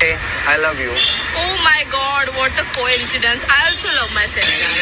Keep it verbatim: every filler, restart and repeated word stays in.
I love you. Oh my God, what a coincidence. I also love myself.